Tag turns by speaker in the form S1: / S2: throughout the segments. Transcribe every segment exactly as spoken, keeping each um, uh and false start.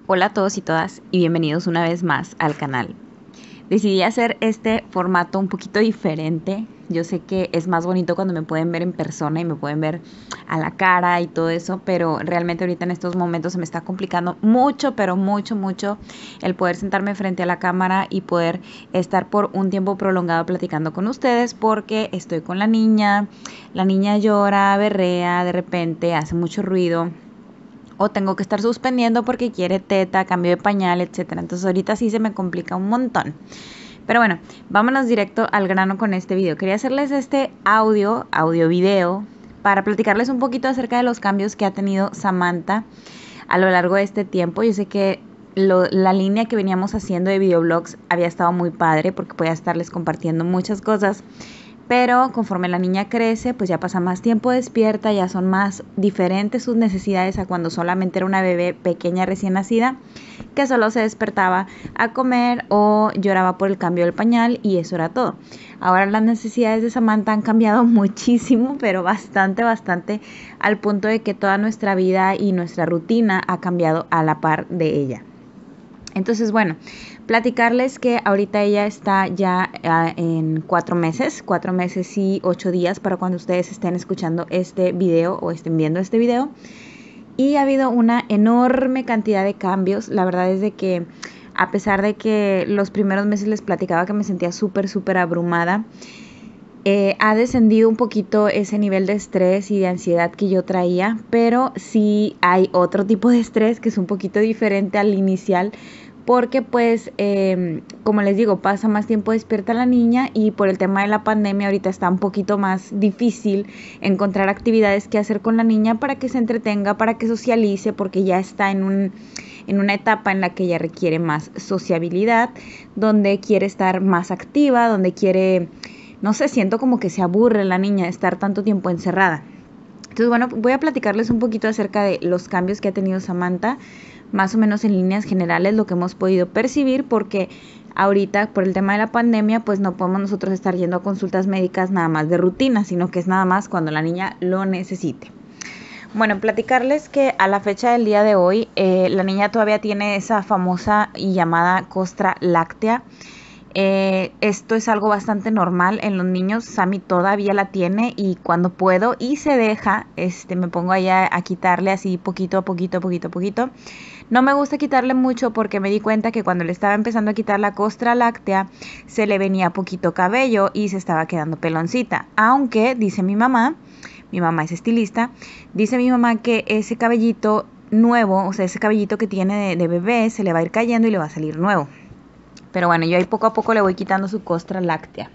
S1: Hola a todos y todas y bienvenidos una vez más al canal. Decidí hacer este formato un poquito diferente. Yo sé que es más bonito cuando me pueden ver en persona y me pueden ver a la cara y todo eso, pero realmente ahorita en estos momentos se me está complicando mucho, pero mucho, mucho el poder sentarme frente a la cámara y poder estar por un tiempo prolongado platicando con ustedes porque estoy con la niña, la niña llora, berrea, de repente hace mucho ruido. O tengo que estar suspendiendo porque quiere teta, cambio de pañal, etcétera. Entonces ahorita sí se me complica un montón. Pero bueno, vámonos directo al grano con este video. Quería hacerles este audio, audio video, para platicarles un poquito acerca de los cambios que ha tenido Samantha a lo largo de este tiempo. Yo sé que lo, la línea que veníamos haciendo de videoblogs había estado muy padre porque podía estarles compartiendo muchas cosas. Pero conforme la niña crece, pues ya pasa más tiempo despierta, ya son más diferentes sus necesidades a cuando solamente era una bebé pequeña recién nacida, que solo se despertaba a comer o lloraba por el cambio del pañal y eso era todo. Ahora las necesidades de Samantha han cambiado muchísimo, pero bastante, bastante, al punto de que toda nuestra vida y nuestra rutina ha cambiado a la par de ella. Entonces, bueno, platicarles que ahorita ella está ya uh, en cuatro meses, cuatro meses y ocho días para cuando ustedes estén escuchando este video o estén viendo este video. Y ha habido una enorme cantidad de cambios. La verdad es de que a pesar de que los primeros meses les platicaba que me sentía súper, súper abrumada, Eh, ha descendido un poquito ese nivel de estrés y de ansiedad que yo traía, pero sí hay otro tipo de estrés que es un poquito diferente al inicial, porque pues eh, como les digo, pasa más tiempo despierta la niña y por el tema de la pandemia ahorita está un poquito más difícil encontrar actividades que hacer con la niña para que se entretenga, para que socialice, porque ya está en un en una etapa en la que ella requiere más sociabilidad, donde quiere estar más activa, donde quiere, no sé, siento como que se aburre la niña de estar tanto tiempo encerrada. Entonces, bueno, voy a platicarles un poquito acerca de los cambios que ha tenido Samantha, más o menos en líneas generales, lo que hemos podido percibir, porque ahorita por el tema de la pandemia, pues no podemos nosotros estar yendo a consultas médicas nada más de rutina, sino que es nada más cuando la niña lo necesite. Bueno, platicarles que a la fecha del día de hoy, eh, la niña todavía tiene esa famosa y llamada costra láctea. Eh, esto es algo bastante normal en los niños. Sammy todavía la tiene y cuando puedo y se deja, este, me pongo allá a quitarle así poquito a poquito, poquito a poquito. No me gusta quitarle mucho porque me di cuenta que cuando le estaba empezando a quitar la costra láctea se le venía poquito cabello y se estaba quedando peloncita. Aunque, dice mi mamá, mi mamá es estilista, dice mi mamá que ese cabellito nuevo, o sea, ese cabellito que tiene de, de bebé se le va a ir cayendo y le va a salir nuevo. Pero bueno, yo ahí poco a poco le voy quitando su costra láctea.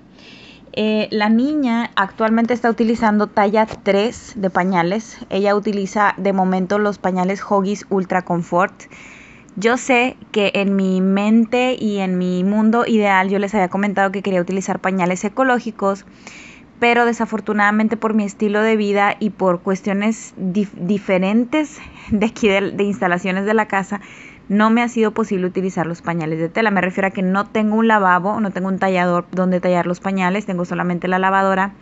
S1: Eh, la niña actualmente está utilizando talla tres de pañales. Ella utiliza de momento los pañales Huggies Ultra Comfort. Yo sé que en mi mente y en mi mundo ideal yo les había comentado que quería utilizar pañales ecológicos, pero desafortunadamente por mi estilo de vida y por cuestiones dif- diferentes de aquí de, de instalaciones de la casa, no me ha sido posible utilizar los pañales de tela. Me refiero a que no tengo un lavabo, no tengo un tallador donde tallar los pañales, tengo solamente la lavadora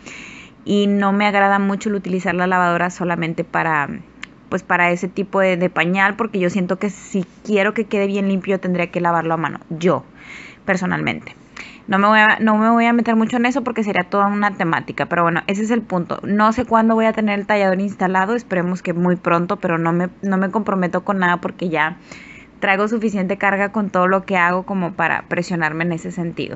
S1: y no me agrada mucho el utilizar la lavadora solamente para, pues para ese tipo de, de pañal, porque yo siento que si quiero que quede bien limpio tendría que lavarlo a mano, yo personalmente. No me, voy a, no me voy a meter mucho en eso porque sería toda una temática, pero bueno, ese es el punto. No sé cuándo voy a tener el tallador instalado, esperemos que muy pronto, pero no me, no me comprometo con nada porque ya traigo suficiente carga con todo lo que hago como para presionarme en ese sentido.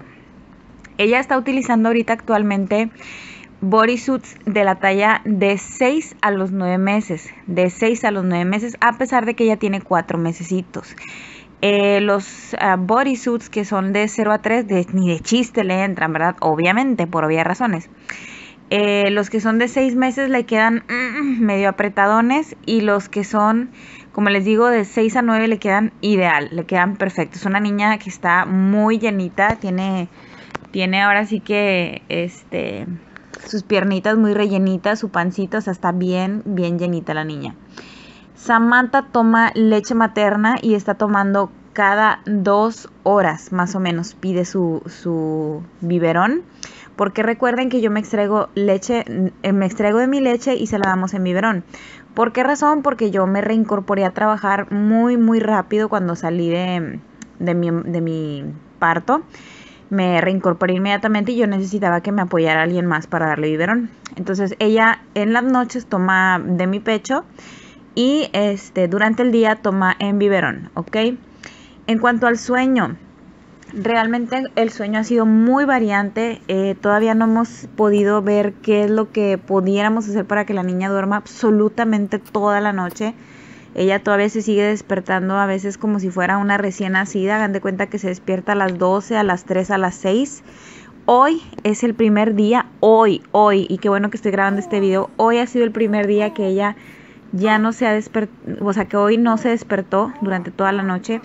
S1: Ella está utilizando ahorita actualmente bodysuits de la talla de seis a los nueve meses, de seis a los nueve meses, a pesar de que ella tiene cuatro mesecitos. Eh, los uh, bodysuits que son de cero a tres, de, ni de chiste le entran, ¿verdad? Obviamente, por obvias razones. Eh, los que son de seis meses le quedan mm, medio apretadones y los que son, como les digo, de seis a nueve le quedan ideal, le quedan perfectos. Es una niña que está muy llenita, tiene, tiene ahora sí que este, sus piernitas muy rellenitas, su pancita, o sea, está bien, bien llenita la niña. Samantha toma leche materna y está tomando cada dos horas más o menos pide su, su biberón, porque recuerden que yo me extraigo leche, me extraigo de mi leche y se la damos en biberón. ¿Por qué razón? Porque yo me reincorporé a trabajar muy muy rápido cuando salí de, de, mi, de mi parto. Me reincorporé inmediatamente y yo necesitaba que me apoyara alguien más para darle biberón. Entonces ella en las noches toma de mi pecho y este, durante el día toma en biberón, ¿ok? En cuanto al sueño, realmente el sueño ha sido muy variante. Eh, todavía no hemos podido ver qué es lo que pudiéramos hacer para que la niña duerma absolutamente toda la noche. Ella todavía se sigue despertando a veces como si fuera una recién nacida. Hagan de cuenta que se despierta a las doce, a las tres, a las seis. Hoy es el primer día, hoy, hoy, y qué bueno que estoy grabando este video. Hoy ha sido el primer día que ella ya no se ha despertado, o sea que hoy no se despertó durante toda la noche.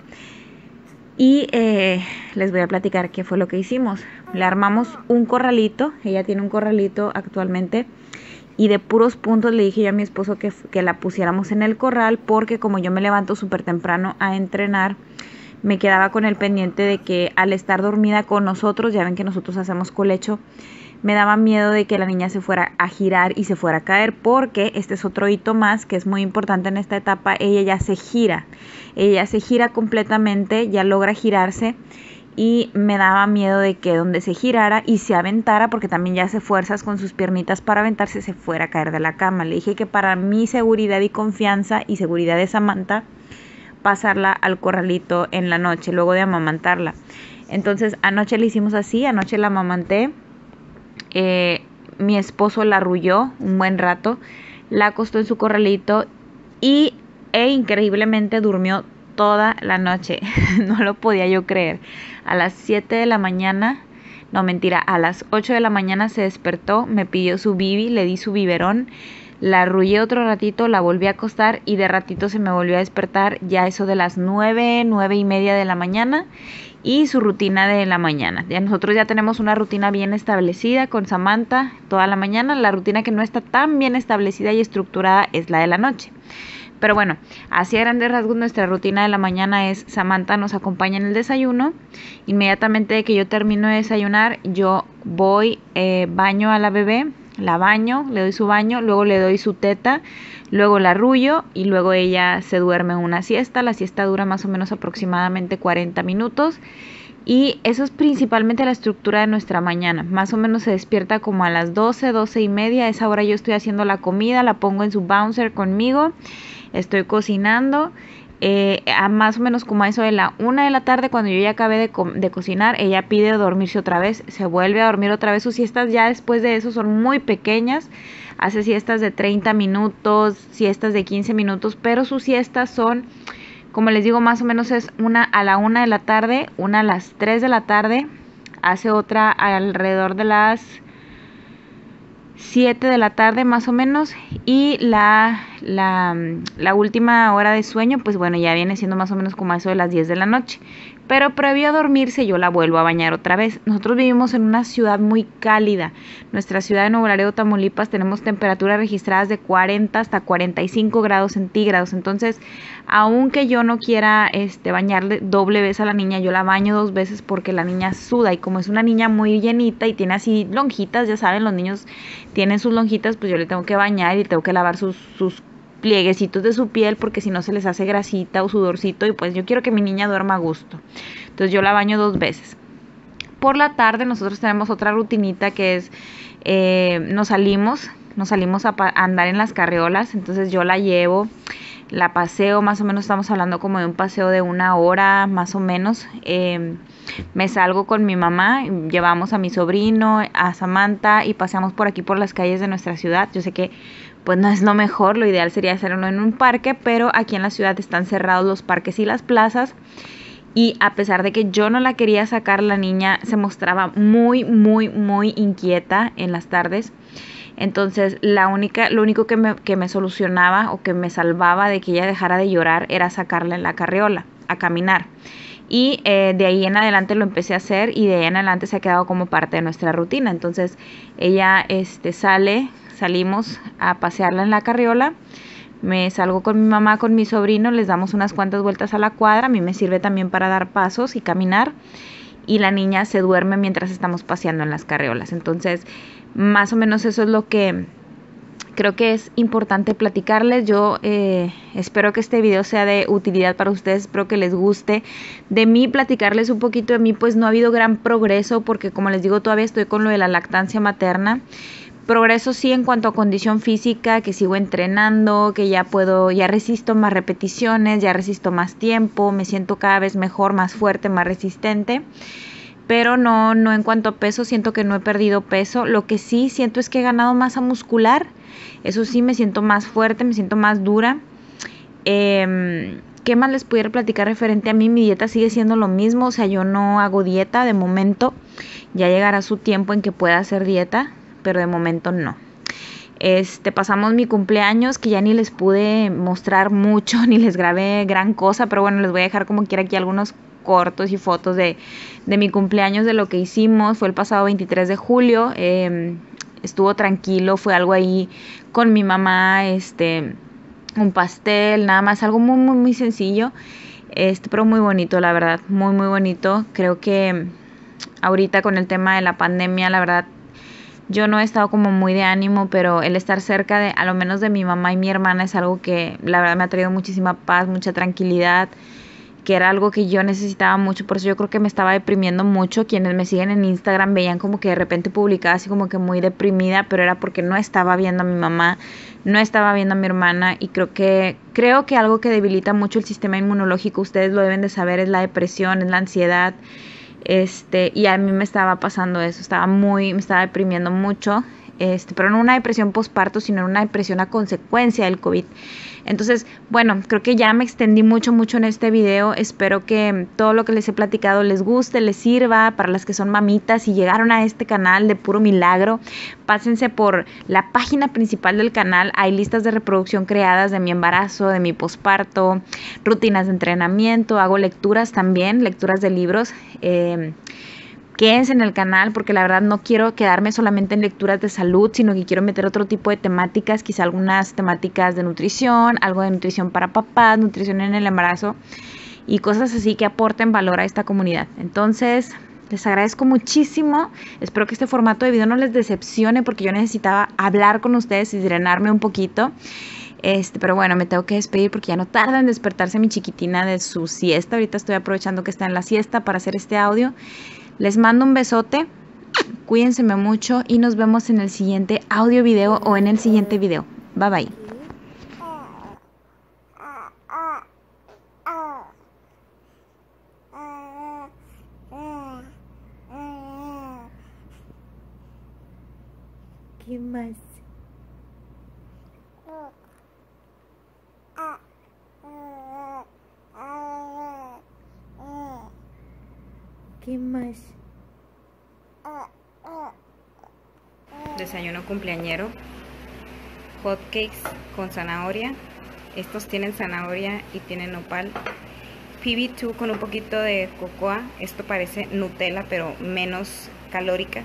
S1: Y eh, les voy a platicar qué fue lo que hicimos. Le armamos un corralito, ella tiene un corralito actualmente. Y de puros puntos le dije yo a mi esposo que, que la pusiéramos en el corral, porque como yo me levanto súper temprano a entrenar, me quedaba con el pendiente de que al estar dormida con nosotros, ya ven que nosotros hacemos colecho, me daba miedo de que la niña se fuera a girar y se fuera a caer, porque este es otro hito más que es muy importante en esta etapa. Ella ya se gira, ella se gira completamente, ya logra girarse. Y me daba miedo de que donde se girara y se aventara, porque también ya hace fuerzas con sus piernitas para aventarse, se fuera a caer de la cama. Le dije que para mi seguridad y confianza y seguridad de Samantha, pasarla al corralito en la noche, luego de amamantarla. Entonces anoche le hicimos así, anoche la amamanté. Eh, mi esposo la arrulló un buen rato, la acostó en su corralito y e increíblemente durmió toda la noche. No lo podía yo creer. A las siete de la mañana, no mentira, a las ocho de la mañana se despertó, me pidió su bibi, le di su biberón, la arrullé otro ratito, la volví a acostar y de ratito se me volvió a despertar, ya eso de las nueve, nueve y media de la mañana, y su rutina de la mañana. Ya nosotros ya tenemos una rutina bien establecida con Samantha toda la mañana. La rutina que no está tan bien establecida y estructurada es la de la noche. Pero bueno, así a grandes rasgos nuestra rutina de la mañana es: Samantha nos acompaña en el desayuno. Inmediatamente de que yo termino de desayunar, yo voy, eh, baño a la bebé, la baño, le doy su baño, luego le doy su teta, luego la arrullo y luego ella se duerme en una siesta. La siesta dura más o menos aproximadamente cuarenta minutos. Y eso es principalmente la estructura de nuestra mañana. Más o menos se despierta como a las doce, doce y media. A esa hora yo estoy haciendo la comida, la pongo en su bouncer conmigo. Estoy cocinando. Eh, a más o menos como a eso de la una de la tarde, cuando yo ya acabé de, co de cocinar, ella pide dormirse otra vez, se vuelve a dormir otra vez. Sus siestas ya después de eso son muy pequeñas, hace siestas de treinta minutos, siestas de quince minutos, pero sus siestas son, como les digo, más o menos es una a la una de la tarde, una a las tres de la tarde, hace otra alrededor de las siete de la tarde más o menos, y la, la, la última hora de sueño, pues bueno, ya viene siendo más o menos como eso de las diez de la noche. Pero previo a dormirse yo la vuelvo a bañar otra vez. Nosotros vivimos en una ciudad muy cálida. Nuestra ciudad de Nuevo Laredo, Tamaulipas, tenemos temperaturas registradas de cuarenta hasta cuarenta y cinco grados centígrados. Entonces, aunque yo no quiera este, bañarle doble vez a la niña, yo la baño dos veces porque la niña suda. Y como es una niña muy llenita y tiene así lonjitas, ya saben, los niños tienen sus lonjitas, pues yo le tengo que bañar y tengo que lavar sus, sus plieguecitos de su piel, porque si no se les hace grasita o sudorcito, y pues yo quiero que mi niña duerma a gusto. Entonces yo la baño dos veces. Por la tarde nosotros tenemos otra rutinita que es, eh, nos salimos, nos salimos a, a andar en las carriolas. Entonces yo la llevo, la paseo, más o menos estamos hablando como de un paseo de una hora más o menos. Eh, me salgo con mi mamá, llevamos a mi sobrino, a Samantha, y paseamos por aquí por las calles de nuestra ciudad. Yo sé que pues no es lo mejor, lo ideal sería hacerlo en un parque, pero aquí en la ciudad están cerrados los parques y las plazas. Y a pesar de que yo no la quería sacar, la niña se mostraba muy, muy, muy inquieta en las tardes. Entonces, la única, lo único que me, que me solucionaba o que me salvaba de que ella dejara de llorar era sacarla en la carriola a caminar. Y eh, de ahí en adelante lo empecé a hacer, y de ahí en adelante se ha quedado como parte de nuestra rutina. Entonces, ella este, sale, salimos a pasearla en la carriola. Me salgo con mi mamá, con mi sobrino, les damos unas cuantas vueltas a la cuadra, a mí me sirve también para dar pasos y caminar, y la niña se duerme mientras estamos paseando en las carriolas. Entonces, más o menos eso es lo que creo que es importante platicarles. Yo eh, espero que este video sea de utilidad para ustedes, espero que les guste. De mí, platicarles un poquito de mí, pues no ha habido gran progreso, porque como les digo, todavía estoy con lo de la lactancia materna. Progreso sí en cuanto a condición física, que sigo entrenando, que ya puedo, ya resisto más repeticiones, ya resisto más tiempo, me siento cada vez mejor, más fuerte, más resistente. Pero no, no en cuanto a peso, siento que no he perdido peso. Lo que sí siento es que he ganado masa muscular. Eso sí, me siento más fuerte, me siento más dura. Eh, ¿Qué más les pudiera platicar referente a mí? Mi dieta sigue siendo lo mismo, o sea, yo no hago dieta de momento. Ya llegará su tiempo en que pueda hacer dieta, pero de momento no. Este, pasamos mi cumpleaños, que ya ni les pude mostrar mucho, ni les grabé gran cosa, pero bueno, les voy a dejar como quiera aquí algunos cortos y fotos de, de mi cumpleaños, de lo que hicimos. Fue el pasado veintitrés de julio, eh, estuvo tranquilo, fue algo ahí con mi mamá, este, un pastel, nada más, algo muy, muy, muy sencillo, este, pero muy bonito, la verdad, muy, muy bonito. Creo que ahorita con el tema de la pandemia, la verdad, yo no he estado como muy de ánimo, pero el estar cerca de, a lo menos de mi mamá y mi hermana, es algo que la verdad me ha traído muchísima paz, mucha tranquilidad, que era algo que yo necesitaba mucho. Por eso yo creo que me estaba deprimiendo mucho. Quienes me siguen en Instagram veían como que de repente publicaba así como que muy deprimida, pero era porque no estaba viendo a mi mamá, no estaba viendo a mi hermana, y creo que, creo que algo que debilita mucho el sistema inmunológico, ustedes lo deben de saber, es la depresión, es la ansiedad. Este, y a mí me estaba pasando eso, estaba muy, me estaba deprimiendo mucho, este, pero no una depresión postparto, sino una depresión a consecuencia del COVID. Entonces, bueno, creo que ya me extendí mucho, mucho en este video. Espero que todo lo que les he platicado les guste, les sirva. Para las que son mamitas y llegaron a este canal de puro milagro, pásense por la página principal del canal. Hay listas de reproducción creadas de mi embarazo, de mi posparto, rutinas de entrenamiento. Hago lecturas también, lecturas de libros. Eh, Quédense en el canal, porque la verdad no quiero quedarme solamente en lecturas de salud, sino que quiero meter otro tipo de temáticas, quizá algunas temáticas de nutrición, algo de nutrición para papás, nutrición en el embarazo y cosas así que aporten valor a esta comunidad. Entonces, les agradezco muchísimo. Espero que este formato de video no les decepcione, porque yo necesitaba hablar con ustedes y drenarme un poquito. Este, pero bueno, me tengo que despedir porque ya no tarda en despertarse mi chiquitina de su siesta. Ahorita estoy aprovechando que está en la siesta para hacer este audio. Les mando un besote, cuídense mucho y nos vemos en el siguiente audio video o en el siguiente video. Bye bye. ¿Qué más? ¿Qué más? Desayuno cumpleañero. Hot cakes con zanahoria. Estos tienen zanahoria y tienen nopal. P B dos con un poquito de cocoa. Esto parece Nutella, pero menos calórica.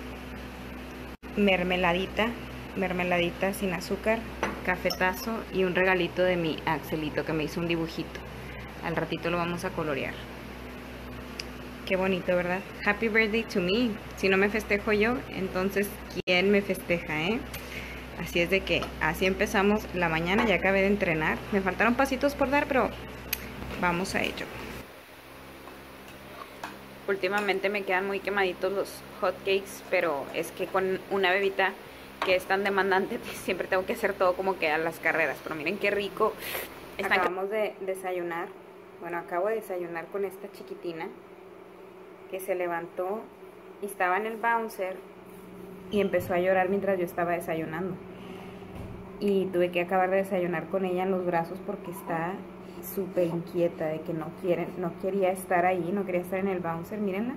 S1: Mermeladita. Mermeladita sin azúcar. Cafetazo y un regalito de mi Axelito, que me hizo un dibujito. Al ratito lo vamos a colorear. Qué bonito, ¿verdad? Happy birthday to me. Si no me festejo yo, entonces ¿quién me festeja, eh? Así es de que así empezamos la mañana. Ya acabé de entrenar. Me faltaron pasitos por dar, pero vamos a ello. Últimamente me quedan muy quemaditos los hot cakes, pero es que con una bebita que es tan demandante, siempre tengo que hacer todo como que a las carreras. Pero miren qué rico. Acabamos de desayunar. Bueno, acabo de desayunar con esta chiquitina que se levantó y estaba en el bouncer y empezó a llorar mientras yo estaba desayunando, y tuve que acabar de desayunar con ella en los brazos porque está súper inquieta de que no quiere, no quería estar ahí, no quería estar en el bouncer. Mírenla.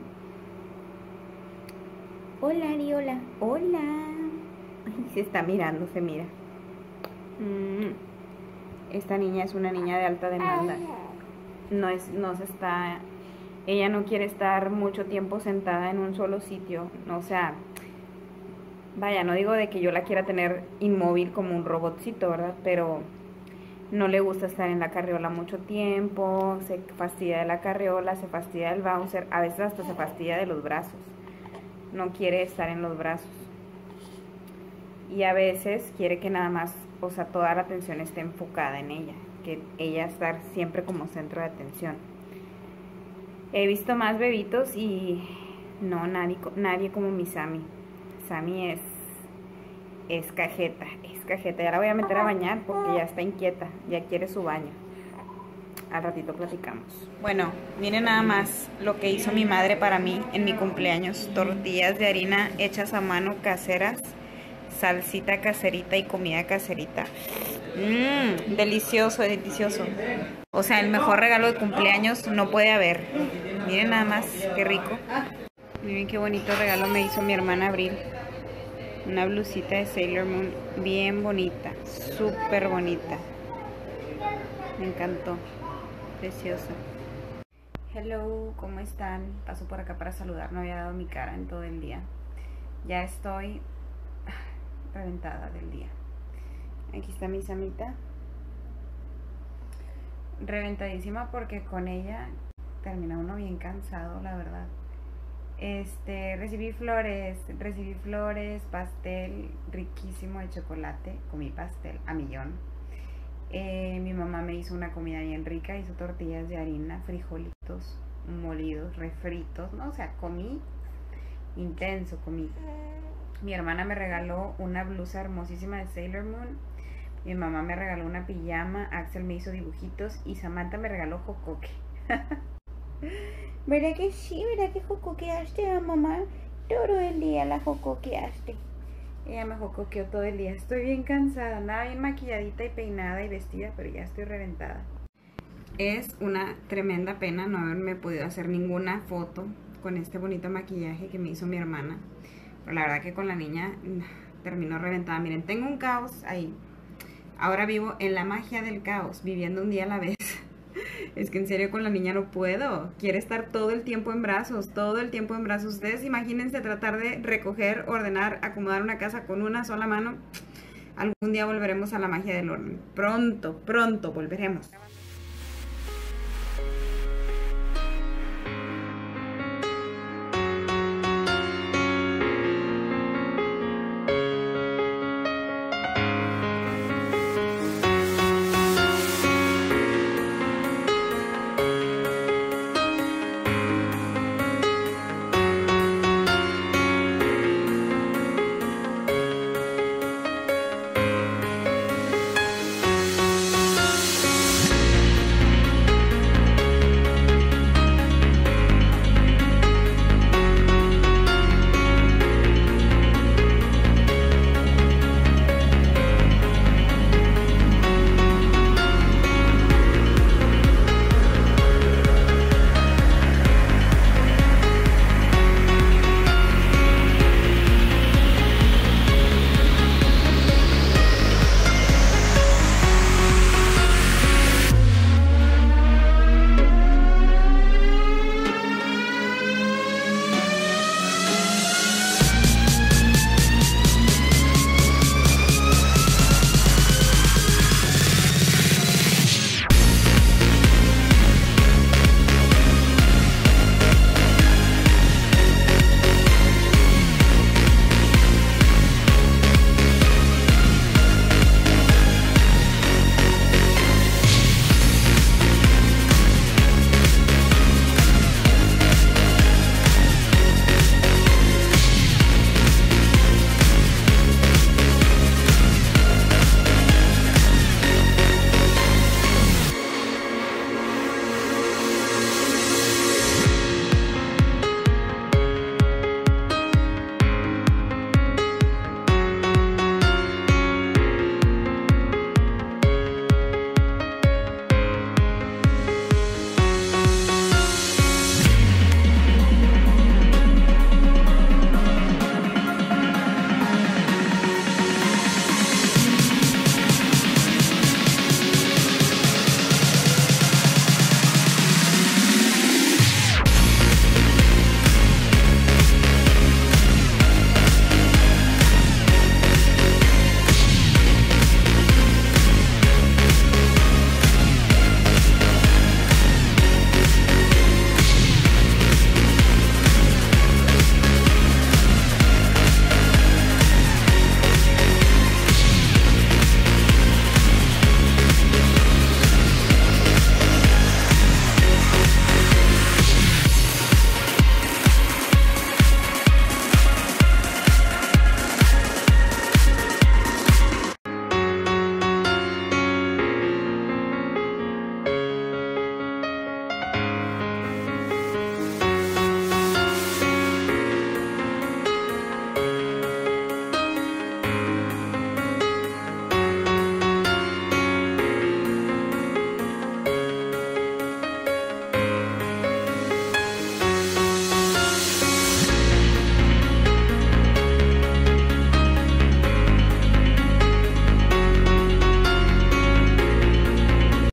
S1: Hola, Ari, hola. Hola. Ay, se está mirando, se mira. Mm. Esta niña es una niña de alta demanda. No es, no se está... Ella no quiere estar mucho tiempo sentada en un solo sitio. O sea, vaya, no digo de que yo la quiera tener inmóvil como un robotcito, ¿verdad? Pero no le gusta estar en la carriola mucho tiempo, se fastidia de la carriola, se fastidia del bouncer, a veces hasta se fastidia de los brazos, no quiere estar en los brazos. Y a veces quiere que nada más, o sea, toda la atención esté enfocada en ella, que ella estar siempre como centro de atención. He visto más bebitos y no, nadie, nadie como mi Sammy. Sammy es, es cajeta, es cajeta. Ya la voy a meter a bañar porque ya está inquieta, ya quiere su baño. Al ratito platicamos. Bueno, miren nada más lo que hizo mi madre para mí en mi cumpleaños. Tortillas de harina hechas a mano, caseras, salsita caserita y comida caserita. Mmm, delicioso, delicioso. O sea, el mejor regalo de cumpleaños no puede haber. Miren nada más, qué rico. Miren qué bonito regalo me hizo mi hermana Abril. Una blusita de Sailor Moon bien bonita, súper bonita. Me encantó, preciosa. Hello, ¿cómo están? Paso por acá para saludar, no había dado mi cara en todo el día. Ya estoy reventada del día. Aquí está mi Samita. Reventadísima porque con ella termina uno bien cansado, la verdad. Este, recibí flores, recibí flores, pastel riquísimo de chocolate, comí pastel a millón. Eh, mi mamá me hizo una comida bien rica, hizo tortillas de harina, frijolitos molidos, refritos, ¿no? O sea, comí intenso, comí. Mi hermana me regaló una blusa hermosísima de Sailor Moon. Mi mamá me regaló una pijama, Axel me hizo dibujitos y Samantha me regaló jocoque. ¿Verdad que sí? ¿Verdad que jocoqueaste a mamá? Todo el día la jocoqueaste. Ella me jocoqueó todo el día. Estoy bien cansada, andaba bien maquilladita y peinada y vestida, pero ya estoy reventada. Es una tremenda pena no haberme podido hacer ninguna foto con este bonito maquillaje que me hizo mi hermana. Pero la verdad que con la niña terminó reventada. Miren, tengo un caos ahí. Ahora vivo en la magia del caos, viviendo un día a la vez. Es que en serio con la niña no puedo. Quiere estar todo el tiempo en brazos, todo el tiempo en brazos. Ustedes imagínense tratar de recoger, ordenar, acomodar una casa con una sola mano. Algún día volveremos a la magia del orden. Pronto, pronto volveremos.